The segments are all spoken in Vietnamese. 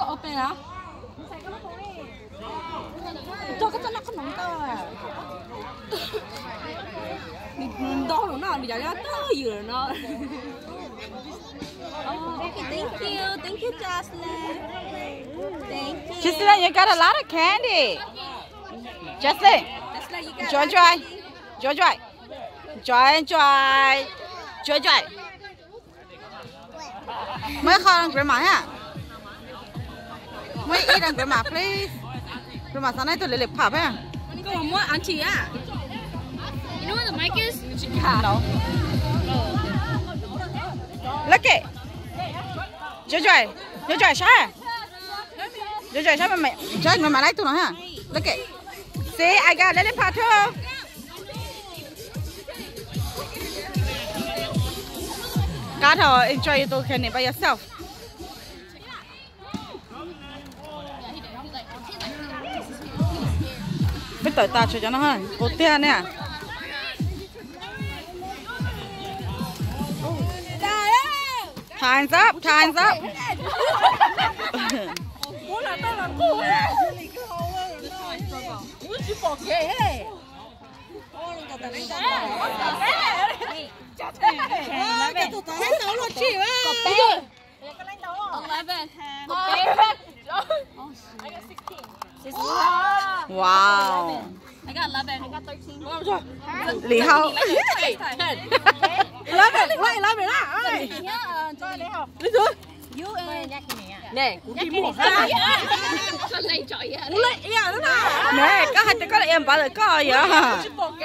open hả? Cho cái chân nó không nóng tao à. Mình đau rồi nó, bây giờ nó tao vừa nó. Thank you, Jocelyn. Thank you. Jocelyn, you got a lot of candy. Jocelyn, joy. Mới không grandma ha. Mới eat on grandma, please. Grandma, sáng nay tôi lấy lệp phạp ha. Có một món ăn chị à? You know where the mic is? No. Look it. Joy, sao? Joy, sao mày? Joy, mày lấy tôi nói ha. Look it. See, I got lily pad too. Got her. Enjoy your candy by yourself. Biết tội ta cho nó ha. Cô tia nè. Time's up. Bố là tao làm cô á. Bố chỉ bỏ ghế ấy. Ô, nó tao đánh tao. Cái tụi tao đánh tao luôn chị á. Có bé. Có đánh tao luôn. 11. Có bé. I got 16. Wow. I got 11. I got 13. Lý Hậu. 11 đó. Đi thôi. Nè, cũng đi mua ha. Con lấy chọi à. Cũng lấy ea đó nè. Nè, có hai cái em bảo là có vậy hả?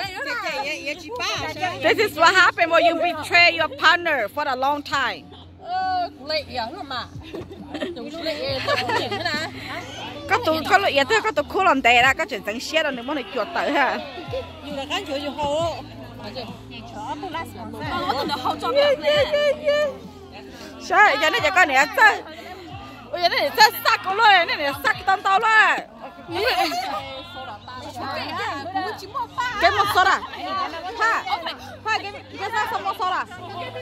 This is what happens when you betray your partner for a long time. Cũng lấy ea đó mà. Cũng lấy ea tao cũng nhìn thế nè. Có lợi ea có tụ khu làm đề ra, có chuyện chẳng xe đâu nếu muốn chuột tử ha. Nhưng là cái chỗ gì hổ. Sao giờ này giờ con này sao? Ôi giờ này sao sắc con luôn, này sắc tao luôn. Cái một số à? Ha cái sao một số à?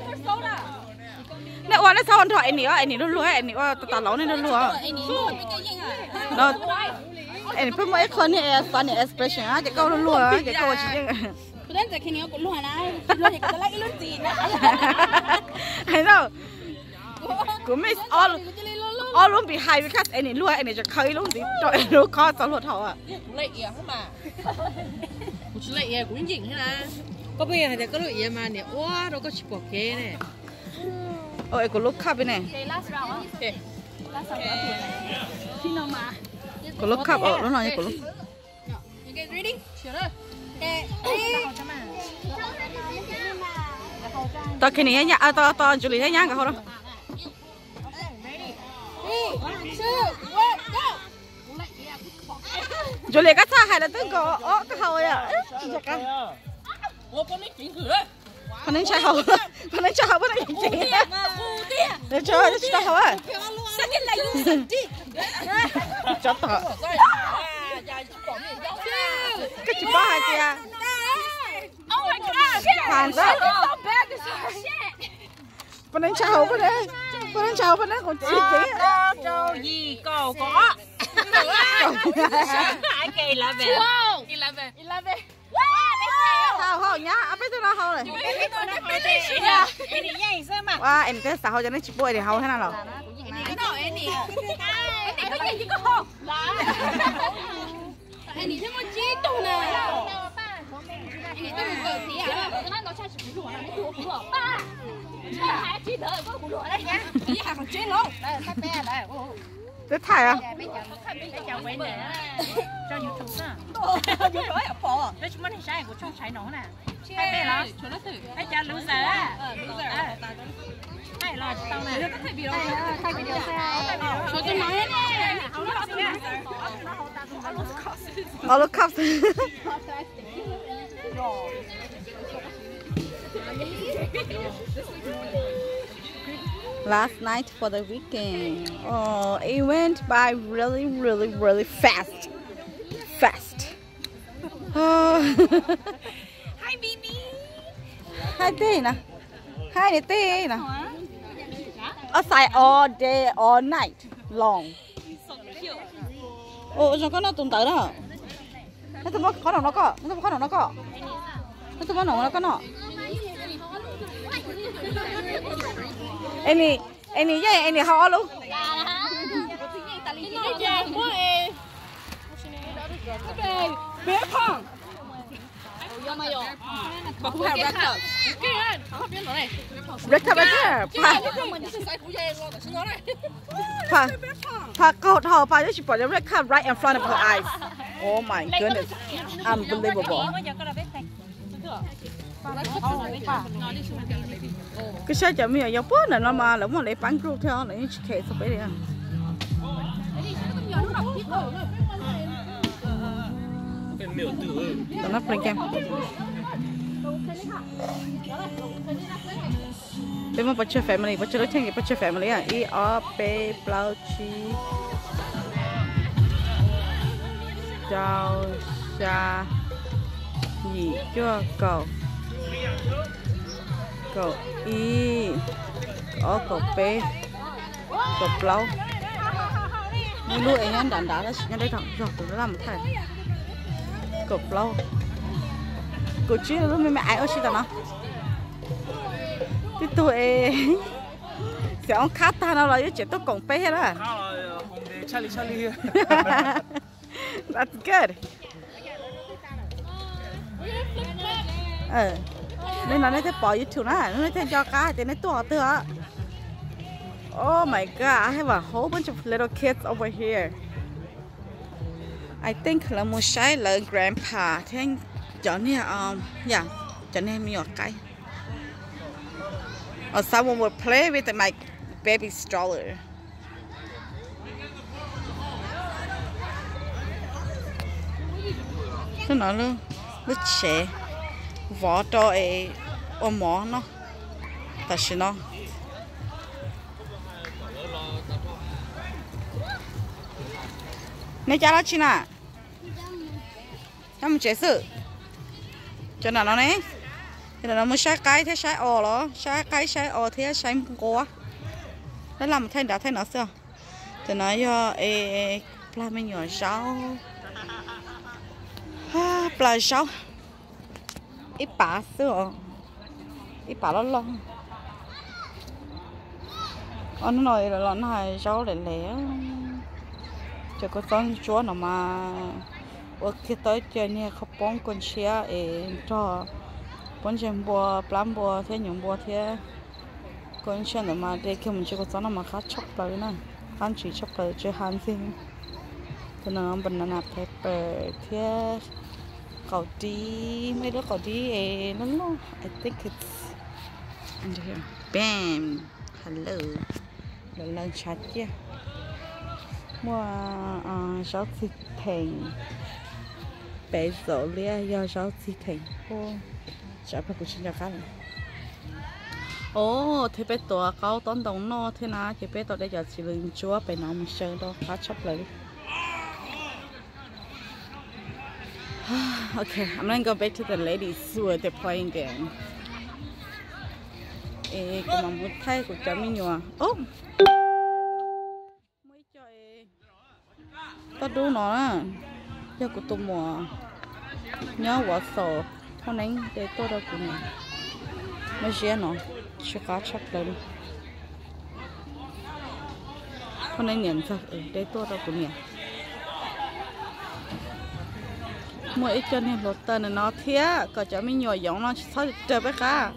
Nè qua nó sao anh thoại anh nó lúa anh qua tao lẩu này nó lúa. Nó anh phải mấy con này funny expression á, cái câu nó lúa, cái câu chỉ Đến giờ khi nào cũng luôn á. Luôn thì có lấy luôn gì nữa. I know. Cũng miss all luôn bị hay because anh lúa anhจะเคยluôn gì trời nó có sao lúa thầu à. Lấy ea không mà. Cũng lấy ea cũng nhìn thế nè. Có bây giờ thì có lấy ea mà nè, wow, đâu có chụp bọc ghế nè. Ôi, có lúc khắp bên này. Last round. Okay. Last round. Khi nào mà. Có lúc khắp ở nó nói có lúc. You get ready? Sure. Tao cái này nhá, tao Julie thấy nhá cái hồi đó. Julie cái sao hay là tôi có cái hồi à? Ô, con ấy chỉnh cửa. Con nên chạy hậu bắt đầu chỉnh. Để cho tao hậu à? Sao cái này dùng sẵn đi? Chó tao. Cái chụp bao hai tia. Oh my god! Hands up. So bad this shit. Con nên chạy hậu bắt đây. Con nên chạy hậu bắt đây còn chỉnh chỉnh. Đâu gì cầu có. Hai cây là về. 11. Hậu nhá, à bây giờ nó hậu này. Wow, em thấy sao hậu cho nó chụp bôi để hậu thế nào rồi? 你这么激动呢？你这么狗急啊！我刚刚拿下去不裸了，你给我不裸爸，这还记得我不裸了呀？你还好追龙，来，快背来，我。 Thế thải à? Bây giờ quay nè, cho YouTube nè. YouTube à, phò. Đấy chúng mình sai của trong trái nó nè. Hai bé đó, hai cha loser á. Hai là tao nè. Hai video sao? Cho tôi nói nè. All the cups. Last night for the weekend. Oh, it went by really fast. Oh. Hi baby. Hi Tina. Hi Tina. Outside all day, all night long. ô cho con nó tồn tại đó nó tụi con nó có nó tụi con nó có nó tụi con nó có nó anh này vậy anh này họ luôn bé phong Mà cũng hay record. record pa câu thầu pa just put the record right in front of her eyes. Oh my goodness, unbelievable. Cái xe chở mình ở dọc bớt là nó mà lỡ mà lấy bánh group theo lấy kệ sao bây giờ. Nó play game. Bên mà Butcher family, Butcher thấy cái Butcher family à, E R B Blau Chi Đào Sa Nhị cho cầu cầu E ở cầu B cầu Blau. Nên lui anh đàn đá đó xin đây thằng rồi cũng làm một thằng cầu Blau. Cô chú lúc mẹ ai ở xí tao nó cái tuổi sẽ ông khát ta nào là chỉ tôi còn bé hết á. Charlie. That's good. Nên nó thấy bỏ YouTube nó thấy cho cá thì nó to tựa. Oh my god, I have a whole bunch of little kids over here. I think là một sai là grandpa thế cho nên yeah cho nên mình ở cái or someone would play with my baby stroller. Thế nó luôn lúc trẻ vỏ to ấy ôm mỏ nó ta xin nó nãy cha nó chi nè em chế sự cho nó này thì nó mới sai cái thế sai ồ đó sai cái sai ồ thế sai quá nó làm thay đã thay nó sao thì nó do pla mình nhỏ rau pla rau ít bả xưa ít bả nó long nó nói là nó hay rau lẻ lẻ cho có con chúa nào mà ở khi tới chơi nè không bón con xe cho bón chân bò plám bò thế nhung bò thế con xe nào mà để khi mình chơi có con nó mà khá chọc lại nè khá chỉ chọc lại chơi han gì thế nó banana pepper thế cậu đi mấy đứa cậu đi nó I think it's under here bam hello lần chat chứ mua rau thịt thèn bé dỗ lia do rau thịt thèn ô chả phải cũng xin cho khác ô thế bé tuổi cao tốn đồng nó thế nào thì bé tuổi đây giờ chỉ lưng chúa bé nó mình chơi đó khá chấp lấy. Okay, I'm gonna go back to the ladies who are playing game. Cái mà muốn thay của cháu mình nhòa. Ô. Mới chơi. Tao đu nó á. Giờ của tôi mùa. Nhớ quả sổ. Thôi nãy để tôi đâu cũng nè. Mới dễ nó. Chưa cá chắc lên. Thôi nãy nhận ra. Để tôi đâu cũng nè. Mỗi chân thì lột tên nó thế, có cho mình nhỏ giống nó sao chơi bé cả.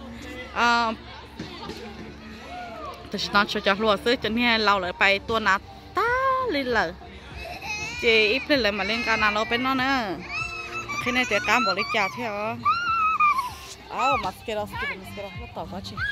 Tôi nói cho lột xứ chân thì lâu lại bay tua nát ta lên lờ, chỉ ít lên lại mà lên cả nào bên nó nữa. Khi này thì cam bỏ đi chào theo. Mascara, nó tỏ quá chị.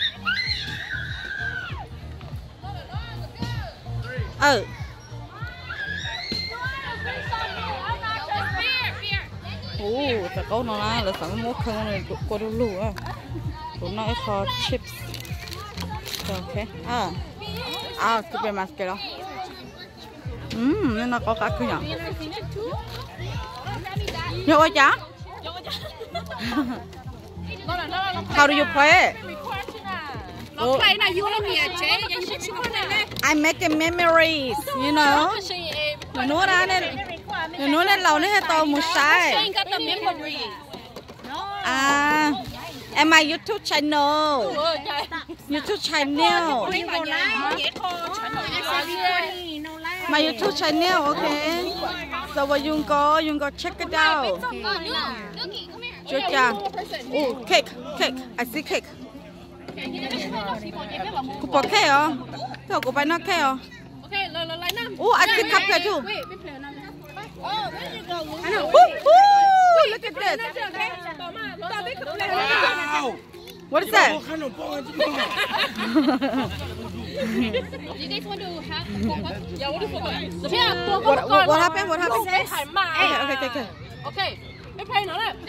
Tại câu nó là sẵn mua khăn này của đồ lù á, của nó có chips, ok, cái bên mascara, nên nó có cả cái nhở, nhớ ai chả? How do you play it? Có play này vô nè chế, vậy chứ chứ con này nè. I'm making memories, you know. Nó ra nên nó nên lâu nên tao một sai. Ain't got the memory. À, em my YouTube channel. YouTube channel. My YouTube channel, okay. So what you go check it out. Chưa chưa. Oh, cake. I see cake. Cô bỏ cake hả? Thế cô phải nó cake hả? Okay, lấy năm. Oh, I see cupcake too. Look at this. What is that? You guys want to have yeah, what is it? What happened? What happened? Okay. Okay. Cái play nó này.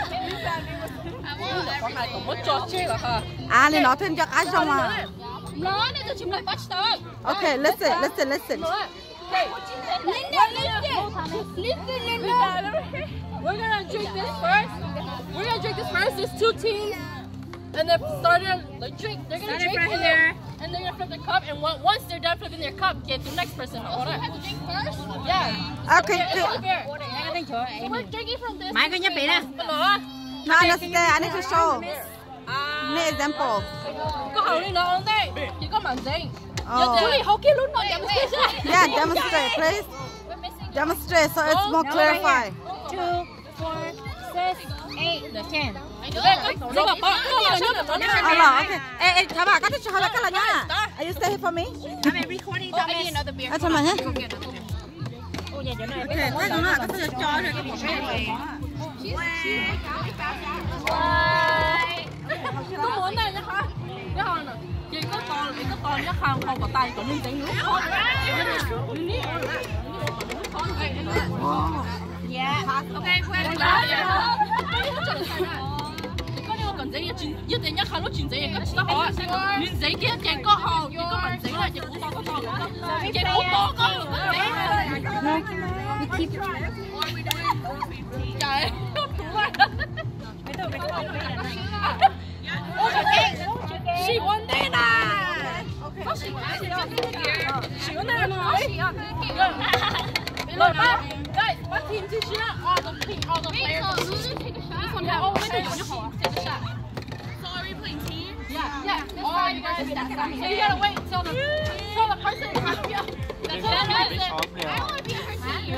Con này cũng muốn cho chơi rồi hả? À, nên nói thêm cho ai xong à? Nó này tôi chìm lại bắt tới. Okay, listen. Okay. Listen. We're gonna drink this first. There's two teams. And they're starting the drink. They're gonna drink here, and they're gonna flip the cup. And once they're done flipping their cup, get the next person. Hold on. Have to drink first. Yeah. Okay. So we're drinking from this. Mai có nhấp bị nè. No, understand. I need to show. An example. Có hậu đi nó không đây? Chỉ có màn dính. Oh. Hậu kia luôn rồi demonstration. Yeah, demonstrate, please. Demonstrate so it's more clarified. 2, 4, 6, 8, 10. Okay. Hey, Thaba, cái cho hai cái là nhá. Are you stay here for me? I'm recording I need another beer. Cho mày nhé. Okay, Okay, cái nó là cái cho rồi cái bộ Có muốn này nhá hả? Cái hòn này. Chị có to nhất hàng không có tay có nên tính nữa. Yeah. Okay, quên rồi. Có điều cần giấy nhất định nhất hàng lúc chuyển giấy cái đó họ. Nguyên giấy kia chèn có hòn, chỉ có bản giấy là chỉ cũng to. Chỉ cũng to có. No. We keep. Trời. She won đây nè. She won đây nè. Rồi ba. Guys, what team to shot? All the players. This one, yeah. Oh, wait, take a shot. So are we playing team? Yeah. Oh, you guys have to so you gotta wait till the person comes up. That's what it is. I want to be her team.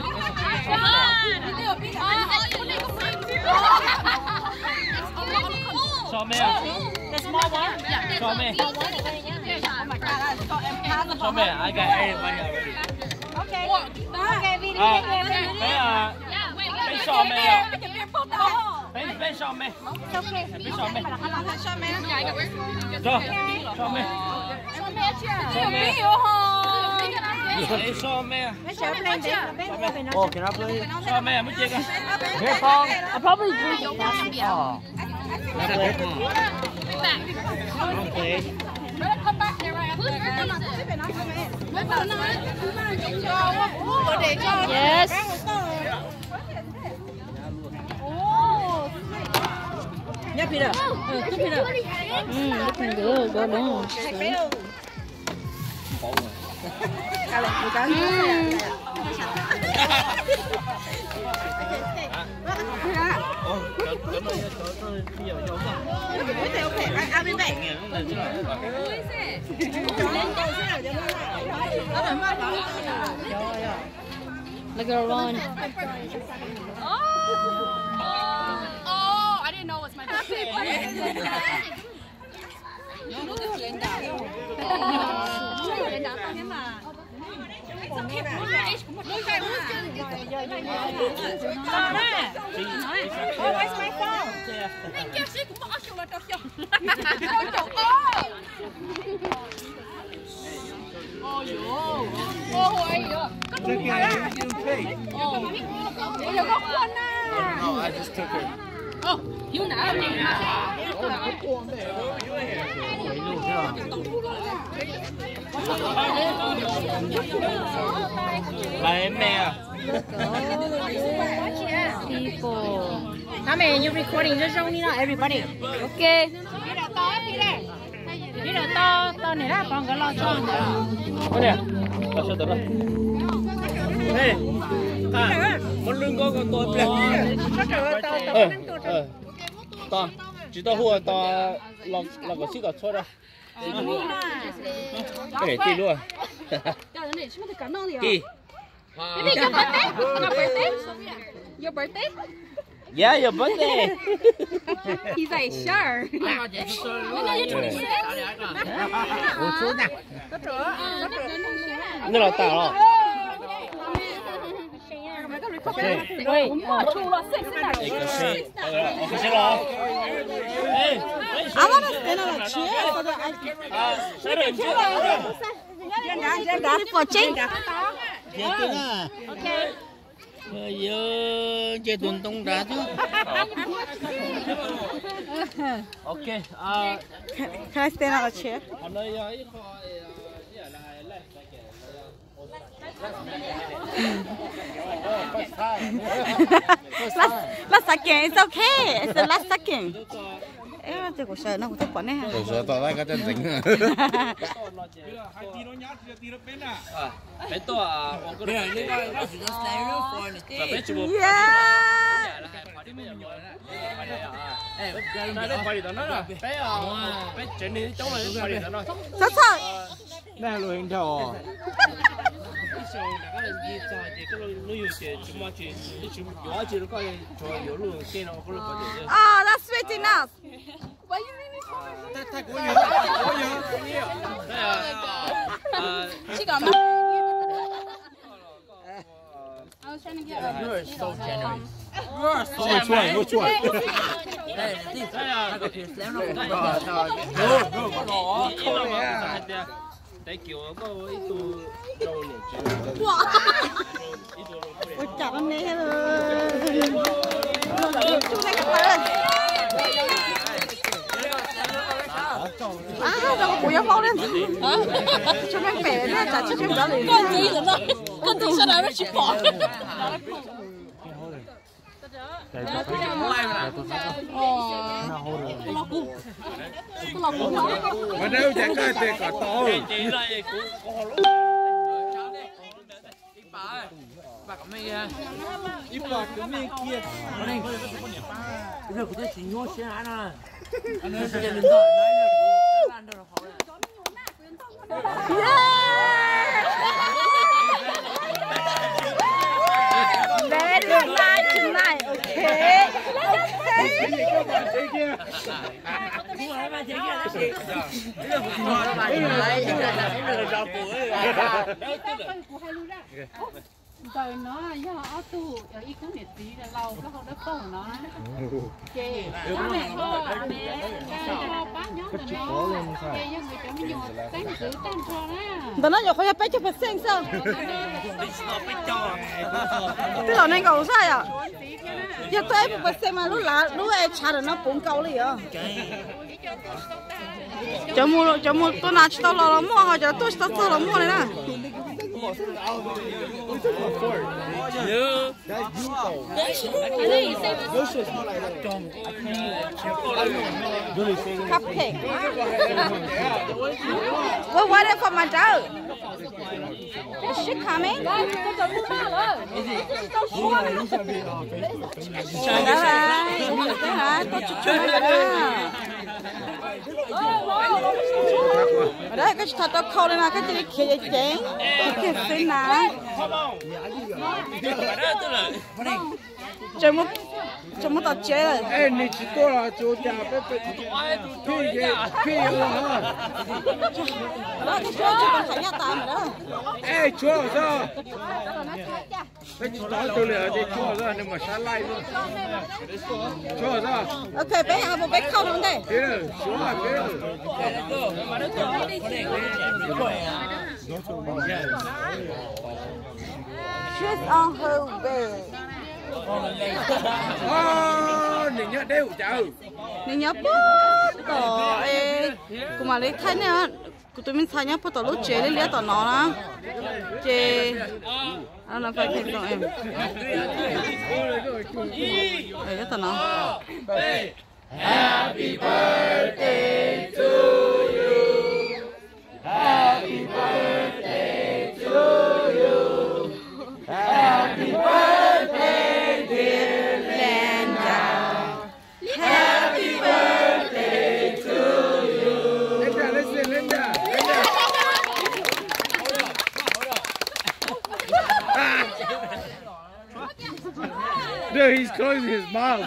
Show me. The small one? Yeah. Show me. Oh my God. Show me. I got everybody already. Okay. Okay, video. Bên show me. Bên show me. It's okay. Bên show me. Show me. Go. Show me. Show me. Hey, show me. Oh, can I play? Show me. Mới chơi coi. Here, Paul. I'll probably drink it. Oh. Don't play. Come back there right after. Yes. Nhấp đi được. Nhấp đi được. Looking good. Go down. I'll be back. Look at her run. Oh, I didn't know it was my birthday. Where's my phone? No, I just took her. Hiếu nã Là em nè. People. Come here, you recording. Just show me now, everybody. Okay. Đi là to này là còn cái lo cho. Cái này, lo cho tao đó. Đây, một lưng có to bẹt. To, chỉ to hùa to lòng cái xí cọt thôi đâu. Cái này tì luôn. Tì. Baby, your birthday? Your birthday? Your birthday? Yeah, your birthday. He's like, sure. No, you're 26. Nó là tao rồi. Ôi, chu lo xích xích này. Cái xe lo. Ê, I want to spend on a chair so that I can. xe rồi chưa? For change. Okay. Giờ chơi tuần tung ra chứ. Ok. Can I stand on a chair? Last second, it's okay. It's the last second. Ê, cái cổ sợ nó cũng thích quẩn này hả? Cổ sợ tao lại cái chân dính. Bé to à, cái này nó chỉ có styrofoam này. Bé chụp. Sao sao? Này là hình thầu. Oh, that's sweet enough. Why you leaving for? She got my. I was trying to get You are so generous. Which one? Which one? Thank you. Có ít tu đâu nhỉ? Ôi chào anh nè rồi. Chú này các bạn. Đâu có bụi áo lên. Chú này bẻ ra chả chú đó liền. con gì rồi đó. Con gì sao nó chụp bỏ. Mà đâu chạy cái thì cả to. Bà có mấy à? Ít bạc cái mấy kia. Bây giờ có thể chỉ nhô xe hả nè. Anh ơi, bây giờ đừng gọi nói là ăn đâu là khó này. Very nice tonight, okay? Rồi nó do ở tu ở ít cũng nhiệt tí là lâu nó không đỡ khổ nó kê nó này thôi cho bác nhớ là nó kê cho người chồng nhiều tán giữ tán cho đó Tao nói nhiều khói bé cho phải xem sao? Tức là nên cầu sai à? Giờ tôi em phải xem mà lúc em trả được nó 4嚿đi à? Cho mua tôi拿去到了mua hoặc者tôi到了mua này nè. Cupcake. We're waiting for my dog. Is she coming? Ở đây cái thật tao khâu lên là cái gì kia chén, kia xin nè. Chồng tao chế rồi. Ê,你吃多了就加被屁了哈。 Đó cái chỗ chỉ còn phải nhà tạm rồi đó. Ê, chúa sao? Cái đó tôi lừa đi chúa sao nhưng mà sáng lại luôn. Chúa sao? Ok, bé à, một bé khâu luôn đây. Thế rồi, chúa là thế rồi. She's on her way. Mình nhớ đeo chào. Mình nhớ bớt tỏ ê, cũng mà lấy thay nè, cũng tụi mình thay nhớ bớt tỏ lúc chế lấy tỏ nó đó, chế, anh làm phải thêm cho em, lấy tỏ nó. Happy birthday to you. No, he's closing his mouth.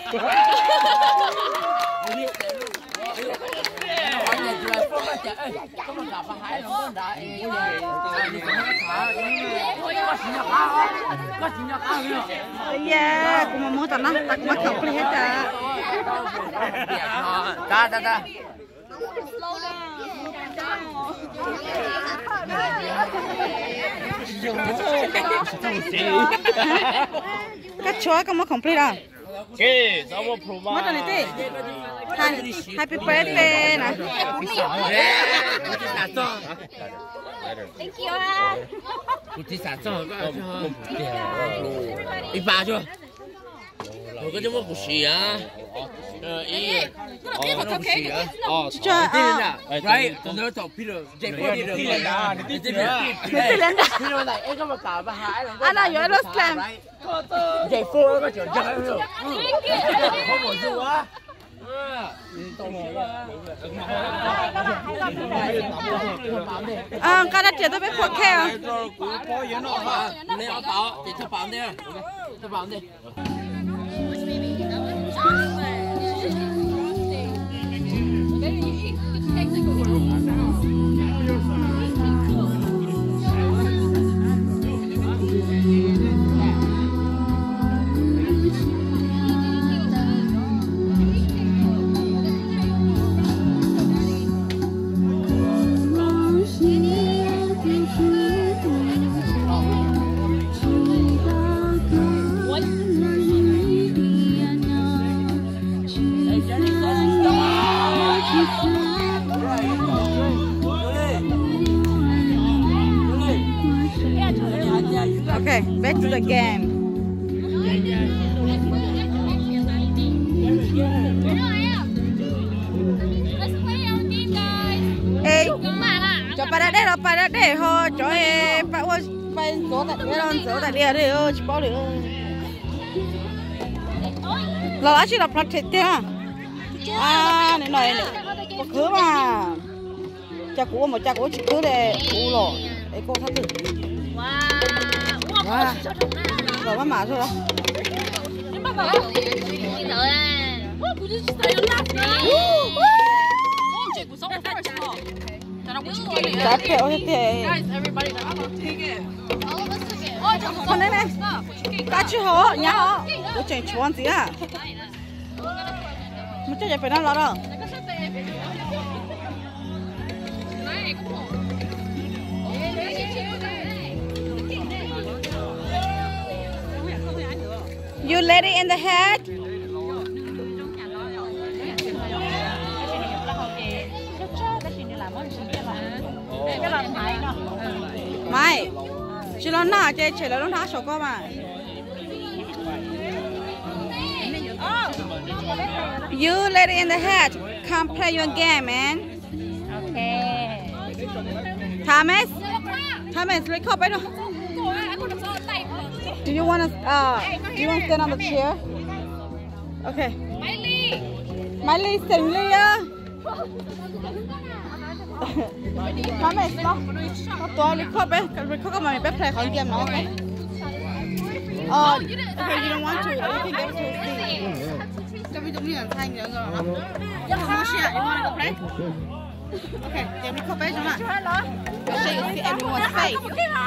Yeah, cũng mà muốn tao nó cũng mất không hết à. Ta. Các chúa có mất complete à? Okay, someone provide. Mất rồi đi. Happy birthday nè. Thank you. Một tí sản cho ít ba chưa? Rồi cái chỗ một xì á. Ý. Nó một xì á. Cho Right, nó tập Peter, Peter này em có một cả ba hai là. anh ơi, yo los clam. Dạy phô nó trở chơi rồi. Không có gì quá. Cái đó chỉ tôi biết khoác keo. Nè bảo, để cho bảo nè. Cho bảo nè. Okay, back to the game. Ê, cho bà đã để ho cho em bà ơi phải số tại đây luôn số tại đây ơi chỉ bảo được là chỉ là protect nha này này có cứ mà cha cũ mà cha cũ chỉ cứ để cũ rồi để cô thắt được rồi mà thôi đó That's it, okay. Guys, everybody, I'm gonna take it. Con đây này, cá chữ hổ, nhá hổ. Tôi chẳng chuan gì à? Mà chắc phải nó lo đâu. You let it in the head. Mày, chỉ lo nã chơi chơi là nó thả sổ con mà. You let it in the head. Come play your game, man. Okay. Thomas, let's go. Bây giờ. Do you want to stand on the chair? Okay. Miley, sing Leah. Thomas, nó to record mà mình play khỏi game nó. Okay, you don't want to. You can get to see. Cho ví dụ như là thanh nữa rồi. You want to go play? Okay, then we come back to that. I'll show you see everyone's face.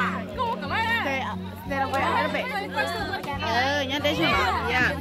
Stay away a little bit. Nhớ đấy chứ mà. Yeah.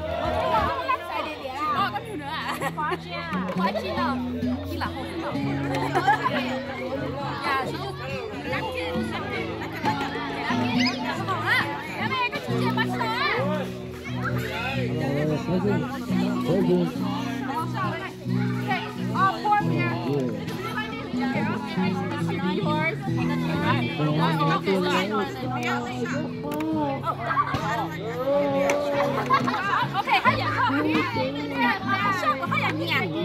Okay, hay vậy không? Sao có hay vậy nhỉ?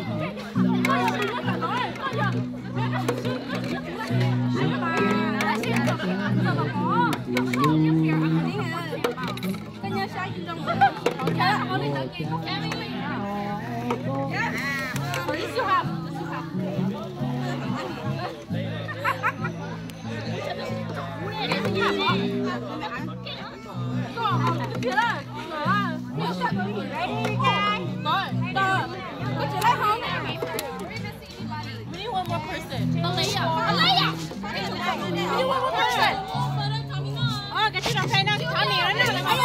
cái chuyện này nó thả mì nó là mà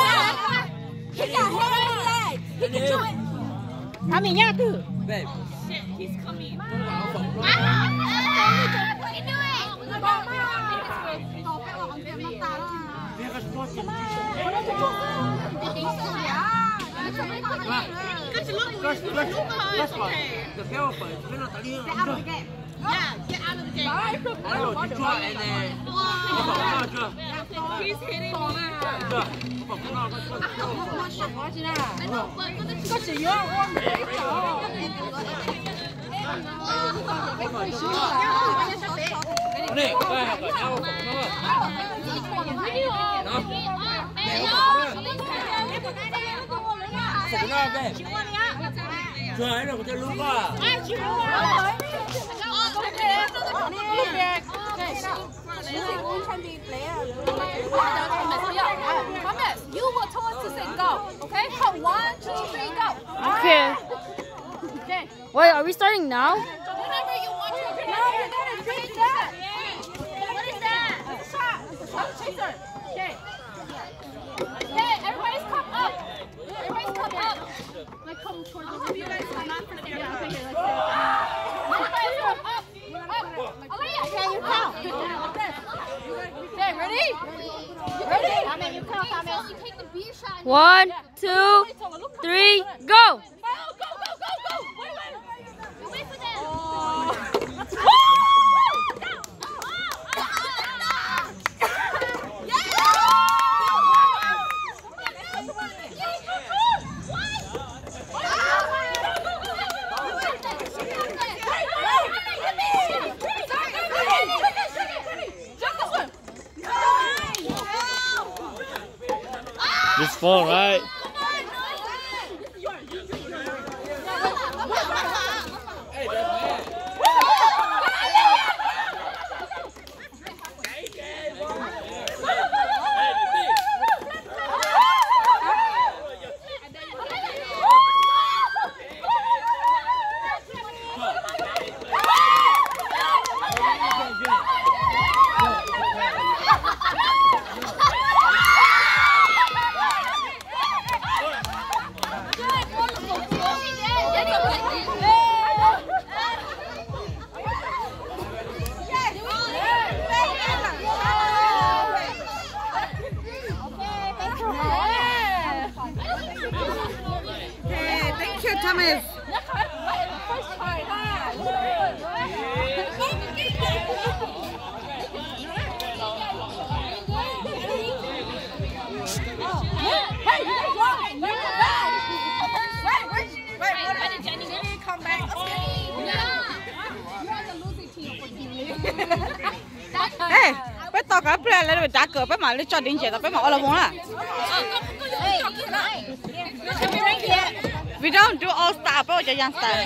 thả mì nhá từ Yeah, get out of the game. He's hitting Trời ơi, cái lúc à. Promise, you will tell us to say go. Okay? 1, 2, 3, go. Okay. Okay. Wait, are we starting now? Whenever you want to. No, you're gonna drink that. What is that? It's a shot. It's a shot chaser. Okay. Okay, everybody's come up. Everybody's come up. Like come towards the you guys come up for the yeah, okay, let's go. Everybody's come up. Aliyah, can you count? Okay, ready? Ready? I mean, you count, I mean. You take the beer shot. 1, 2, 3, go! Go, go, go, go, go! Wait. Wait for them. It's fun, right? Thank you, Thomas. Ê, bé to cả plei lấy đá cờ bé mà lấy cho đến giờ tao bé mà ở là muốn à? We don't do all star, but just young star.